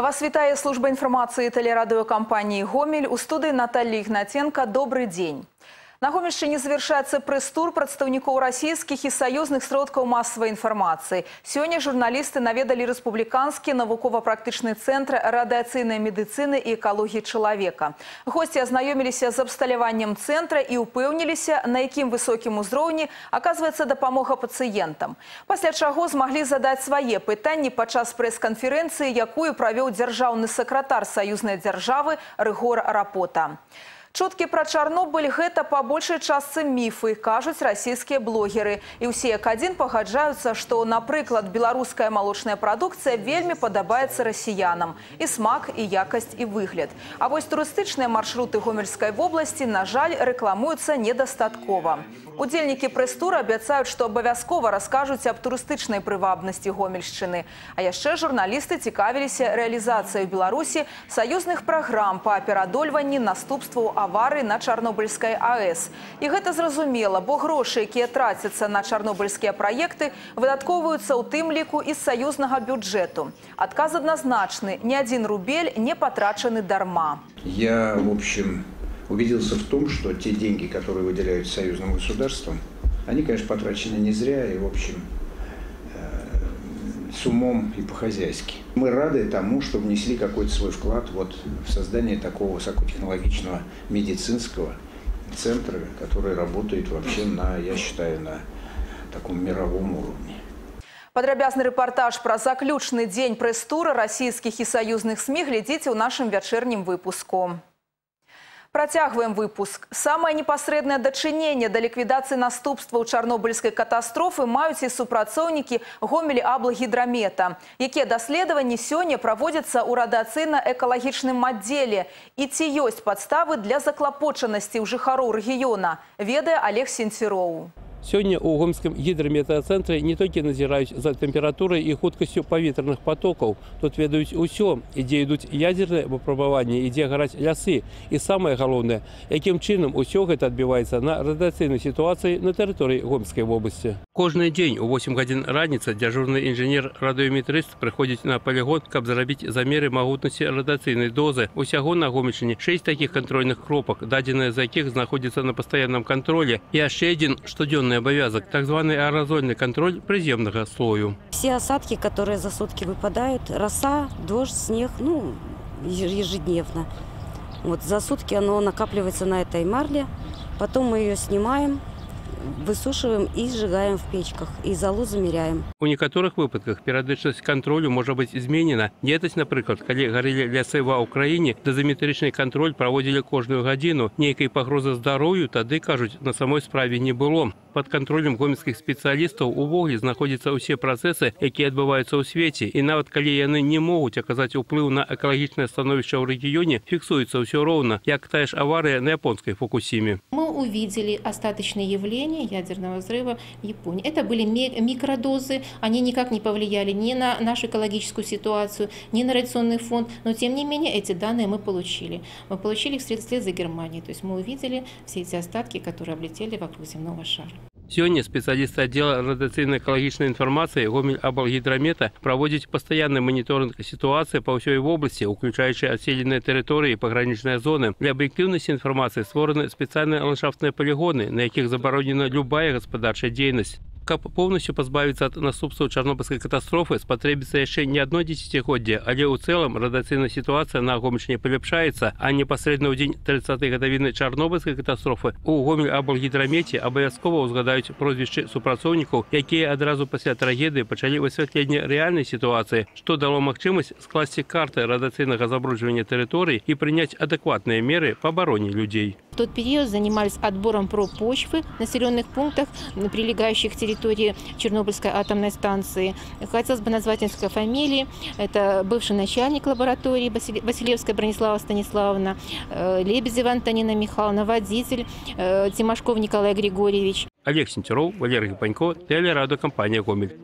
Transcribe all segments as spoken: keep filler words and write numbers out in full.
Вас вітає служба інформації телерадіокомпанії «Гомель». У студії Наталья Игнатенко. Добрый день. На Гомельщине завершается пресс-тур представников российских и союзных сродков массовой информации. Сегодня журналисты наведали республиканский навуково-практичный центр радиацийной медицины и экологии человека. Гости ознакомились с обсталяваннем центра и упевнились, на яким высоким узроўні оказывается допомога пациентам. Пасля чаго змогли задать свои пытанні падчас пресс-конференции, якую провел державный секретарь союзной державы Рыгор Рапота. Чуткі пра Чарнобыль – гэта па большай частцы міфы, кажуць расійскія блогеры. І ўсе як адзін пагаджаюцца, што, напрыклад, беларуская малочная прадукцыя вельмі падабаецца расіянам. І смак, і якасць, і выгляд. А вось турыстычныя маршруты Гомельскай вобласці, на жаль, рэкламуюцца недастаткова. Удзельнікі прэс-тура абяцаюць, што абавязкова раскажуць аб турыстычнай прывабнасці Гомельшчыны. А яшчэ журналісты цікавіліся рэалізацыяй у Беларусі саюзных праграм па пераадольванні наступстваў аварыі на Чарнобыльскай АЭС. І гэта зразумела, бо грошы, якія трацяцца на чарнобыльскія праекты, выдаткоўваюцца ў тым ліку і з саюзнага бюджэту. Адказ адназначны – ні адзін рубель не патрачаны дарма. Я, в общем, убедился в том, что те деньги, которые выделяют союзным государством, они, конечно, потрачены не зря и, в общем, с умом и по-хозяйски. Мы рады тому, что внесли какой-то свой вклад вот в создание такого высокотехнологичного медицинского центра, который работает вообще на, я считаю, на таком мировом уровне. Падрабязны рэпартаж пра заключны дзень прэс-тура расійскіх і саюзных СМІ глядзіце ў нашым вячэрнім выпуску. Працягваем выпуск. Самае непасрэднае дачыненне да ліквідацыі наступстваў чарнобыльскай катастрофы маюць і супрацоўнікі Гомель-Аблагідрамета, якія даследаванні сёння праводзяцца ў радыацыйна-экалагічным аддзеле. І ці ёсць падставы для заклапочанасці ў жыхароў рэгіёна, ведае Олег Сенціроў. Сёння у Гомельском гідраметацэнтры не толькі назіраюць за тэмпературай і хуткасцю паветраных потокаў. Тут ведаюць усё, ідзе ідуць ядзерныя выпрабаванні, ідзе гараць лясы. І самае галоўнае, якім чынам усё гэта адбіваецца на радыацыйнай сітуацыі на тэрыторыі Гомельскай вобласці. Кожны дзень у восем гадзін раніцы дзяжурны інжынер-радыёметрыст прыходзіць на палігон, каб зрабіць замеры магутнасці радыацыйнай дозы. Усяго на Гомельшчыне шэсць такіх кантрольных кропак, дадзеныя з якіх знаходзяцца на пастаянным кантролі. І яшчэ адзін штодзённы обовязок, так званый аэрозольный контроль приземного слою. Все осадки, которые за сутки выпадают, роса, дождь, снег, ну, ежедневно. Вот за сутки оно накапливается на этой марле, потом мы ее снимаем, высушиваем и сжигаем в печках, и залу замеряем. У некоторых выпадках перыядычнасць контролю может быть изменена. Летась, например, когда горели лясы ва Украине, дозиметричный контроль проводили кожную годину. Некой погрозы здоровью тады, кажуть, на самой справе не было. Под контролем гомельских специалистов увогуле знаходятся все процессы, которые отбываются у свете. И нават коли яны не могут оказать уплыв на экологичное становище в регионе, фиксуется все ровно, как та же авария на японской Фукусиме. Мы увидели остаточные явления ядерного взрыва в Японии. Это были микродозы, они никак не повлияли ни на нашу экологическую ситуацию, ни на радиационный фонд, но тем не менее эти данные мы получили. Мы получили их вслед за Германией, то есть мы увидели все эти остатки, которые облетели вокруг земного шара. Сегодня специалисты отдела радиационно-экологичной информации Гомель-Аблагідрамета проводят постоянный мониторинг ситуации по всей области, включающей отселенные территории и пограничные зоны. Для объективности информации створены специальные ландшафтные полигоны, на яких заборонена любая господарчая деятельность. Каб полностью позбавиться от наступстваў Чарнобыльской катастрофы, спотребится еще не одно десятигодие, але у целом радиационная ситуация на Гомельщине полепшается, а непосредственно в день тридцатой годовины Чарнобыльской катастрофы у Гомель-Аблагідрамете обовязково узгадают прозвища супрацоўнікаў, якія адразу пасля трагедии пачалі высвятленне реальной ситуации, что дало магчымасць скласці карты радиационного забрудживания территорий и принять адекватные меры по обороне людей. В тот период занимались отбором проб почвы в населенных пунктах, прилегающих к территории Чернобыльской атомной станции. Хотелось бы назвать несколько фамилий. Это бывший начальник лаборатории Василевская Бронислава Станиславовна, Лебедева Антонина Михайловна, водитель Тимошков Николай Григорьевич. Олег Сенціроў, Валерий Панько, телерадиокомпания «Гомель».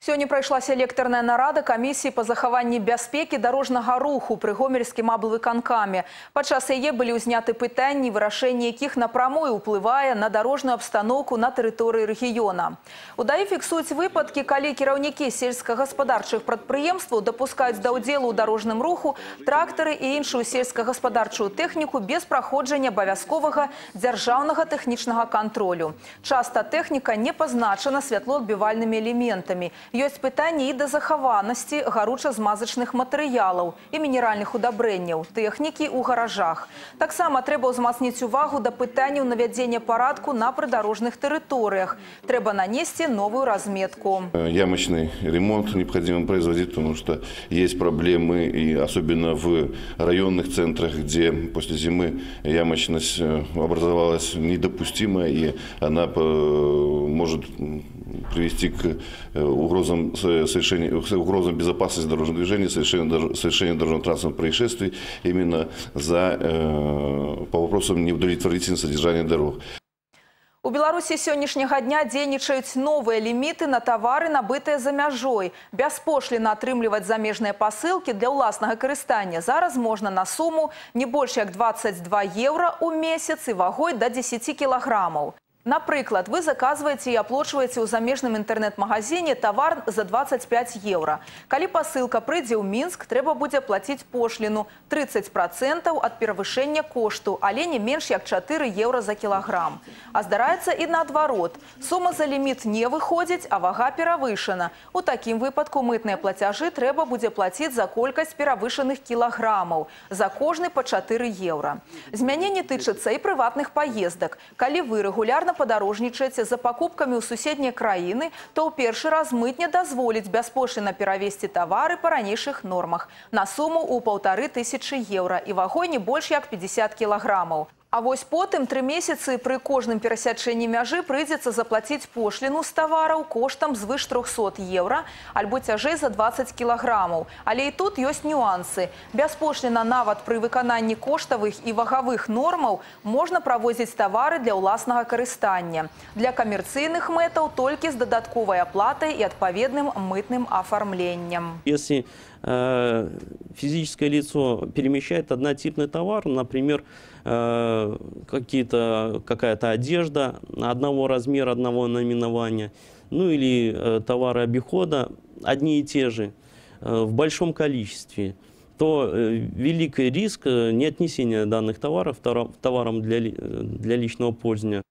Сёння прайшла селектарная нарада камісіі па захаванні бяспекі дарожнага руху пры гомельскім аблвыканкаме. Падчас яе былі ўзняты пытанні, вырашэнне якіх напрамую ўплывае на дарожную абстаноўку на тэрыторыі рэгіёна. У ДАІ фіксуюць выпадкі, калі кіраўнікі сельскагаспадарчых прадпрыемстваў дапускаюць да ўдзелу ў дарожным руху трактары і іншую сельскагаспадарчую тэхніку без праходжання абавязковага дзяржаўнага тэхнічнага кантролю. Часта тэхніка не пазначана святлоадбівальнымі элементамі. Ёсць пытанні і да захаванасці гаруча-змазачных матэрыялаў і мінеральных удабрэнняў, тэхнікі ў гаражах. Таксама трэба ўзмацніць увагу да пытанняў навядзення парадку на прыдарожных тэрыторыях. Трэба нанесці новую разметку. Ямочный ремонт необходимо производить, потому что есть проблемы, и особенно в районных центрах, где после зимы ямочность образовалась недопустимая, и она может привести к угрозам, угрозам безопасности дорожного движения, совершению, совершению дорожно-транспортных происшествий именно за, по вопросам неудовлетворительного содержания дорог. У Беларусі сённяшняга дня дзейнічаюць новыя ліміты на тавары, набытыя за мяжой. Бяспошліна атрымліваць замежныя пасылкі для ўласнага карыстання зараз можна на суму не больш як дваццаць два еўра ў месяц і вагой да дзесяці кілаграмаў. Напрыклад, вы заказваеце і аплочваеце ў замежным інтэрнэт-магазине тавар за дваццаць пяць еўра. Калі пасылка прыйдзе ў Мінск, трэба будзе плаціць пошліну трыццаць працэнтаў ад перавышэння кошту, але не менш як чатыры еўра за кілаграм. А здараецца і наадварот. Сума за ліміт не выходзіць, а вага перавышана. У такім выпадку мытныя плацяжы трэба будзе плаціць за колькасць перавышаных кілаграмаў, за кожны па чатыры еўра. Змяненне тычыцца і прыватных паездак. Калі вы рэгулярна падарожнічаеце за пакупкамі ў суседнія краіны, то ў першы раз мытня дазволіць бяспошліна перавезці тавары па ранейшых нормах на суму ў паўтары тысячы еўра і вагой не больш як пятьдесят кілаграмаў. А вось потым тры месяцы пры кожным перасячэнні мяжы прыйдзецца заплаціць пошліну з тавараў коштам звыш трохсот еўра альбо цяжэй за дваццаць кілаграмаў. Але і тут ёсць нюансы. Бяспошліна нават пры выкананні коштавых і вагавых нормаў можна правозіць тавары для ўласнага карыстання. Для камерцыйных мэтаў толькі з дадатковай аплатай і адпаведным мытным афармленнем. Если э, физическое лицо перемещает однотипный товар, например, какие-то, какая-то одежда одного размера, одного наименования, ну или э, товары обихода одни и те же э, в большом количестве, то э, великий риск неотнесения данных товаров товарам для, для личного пользования.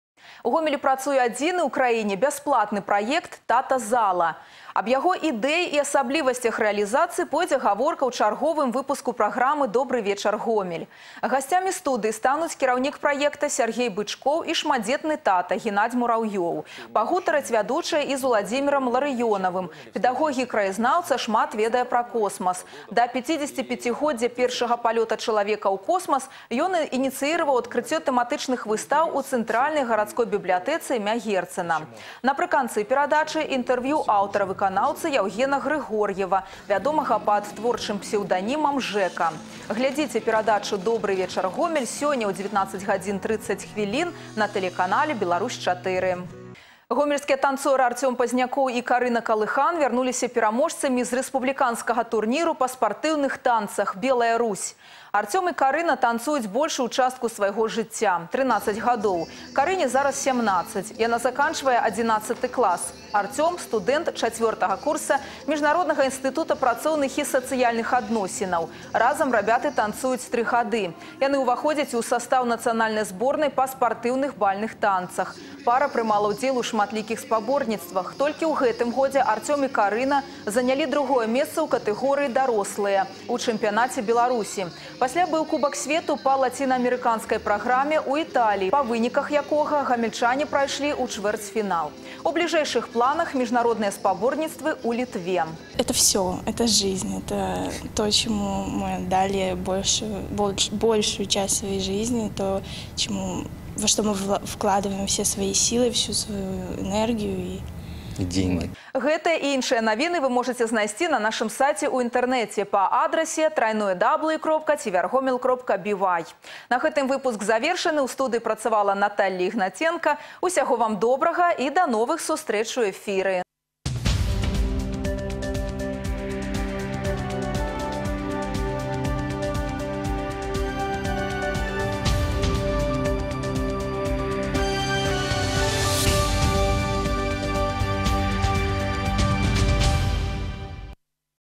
У Гомелі працуе адзіны ў краіне бясплатны праект «Тата-зала». Аб яго ідэі і асаблівасцях рэалізацыі пойдзе гаворка ў чарговым выпуску праграмы «Добры вечар, Гомель». Гасцямі студыі стануць кіраўнік праекта Сергей Бычкоў і шматдзетны тата Геннадзь Мураўёў. Пагутараць вядучая і з Уладзімірам Ларыёнавым. Педагогі краязнаўца шмат ведае пра космас. Да пяцідзесяціпяцігоддзя першага палёта чалавека ў космас ён ініцыіраваў адкрыццё тэматычных выстаў у цэнтральнай гарадской бібліятэцы імя Герцена. Напрыканцы перадачы інтэрв'ю аўтара выканаўцы Яўгена Григор'ева, вядомага пад творчым псеўданімам Жека. Глядзіце перадачу «Добры вечар, Гомель» сёння ў дзевятнаццаць гадзін трыццаць хвілін на тэлеканале «Беларусь чатыры». Гомельскія танцоры Артём Пазнякоў і Карына Калыхан вярнуліся пераможцамі з рэспубліканскага турніру па спартыўных танцах «Белая Русь». Артём і Карына танцуюць большую частку свайго жыцця – трынаццаць гадоў. Карыне зараз сямнаццаць. Яна заканчвае адзінаццаты клас. Артём – студэнт чацвёртага курса Міжнароднага інстытута працоўных і сацыяльных адносінаў. Разам рабяты танцуюць тры гады. Яны ўваходзяць у састаў нацыянальнай зборнай па спартыўных бальных танцах. Пара прымала ўдзел у шматлікіх спаборніцтвах. Толькі ў гэтым годзе Артём і Карына занялі другое месца ў катэгорыі «Дарослыя» у чэмпіянаце Беларусі. Пасля быў Кубак свету па лацінаамерыканскай праграме ў Італіі, па выніках якога гамельчане прайшлі ў чвэрцьфінал. У бліжэйшых планах международные спаборніцтвы у Литве. Это все, это жизнь, это то, чему мы дали большую, большую часть своей жизни, то, чему, во что мы вкладываем все свои силы, всю свою энергию и деньги. Гэта і іншыя навіны вы можете знайсці на нашым сайце ў інтэрнэце па адрасе трайное дабл-ю кропка цівергомель кропка би вай. На гэтым выпуск завершаны. У студыі працавала Наталья Ігнаценка. Усяго вам добрага і да новых сустрэч у эфіры.